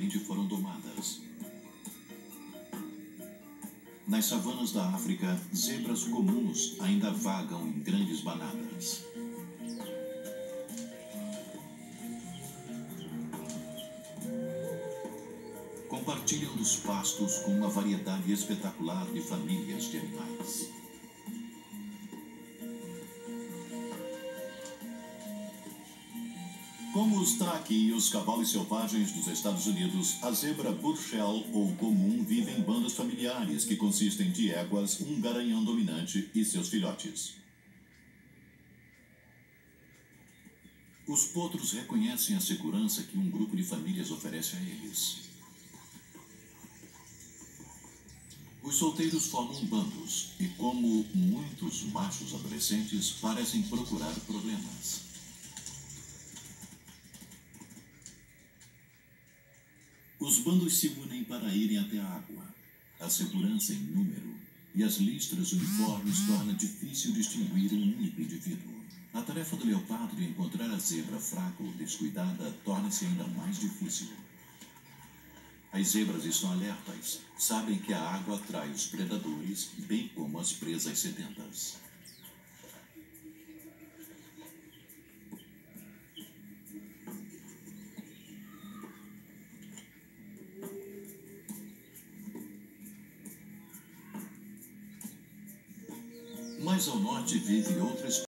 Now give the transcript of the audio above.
rapidamente foram domadas. Nas savanas da África, zebras comuns ainda vagam em grandes banadas. Compartilham dos pastos com uma variedade espetacular de famílias de animais. Como os traque e os cavalos selvagens dos Estados Unidos, a zebra Burchell ou comum vive em bandos familiares que consistem de éguas, um garanhão dominante e seus filhotes. Os potros reconhecem a segurança que um grupo de famílias oferece a eles. Os solteiros formam bandos e, como muitos machos adolescentes, parecem procurar problemas. Os bandos se unem para irem até a água. A segurança em número e as listras uniformes torna difícil distinguir um único indivíduo. A tarefa do leopardo de encontrar a zebra fraca ou descuidada torna-se ainda mais difícil. As zebras estão alertas, sabem que a água atrai os predadores, bem como as presas sedentas. Mais ao norte vive outra espécie.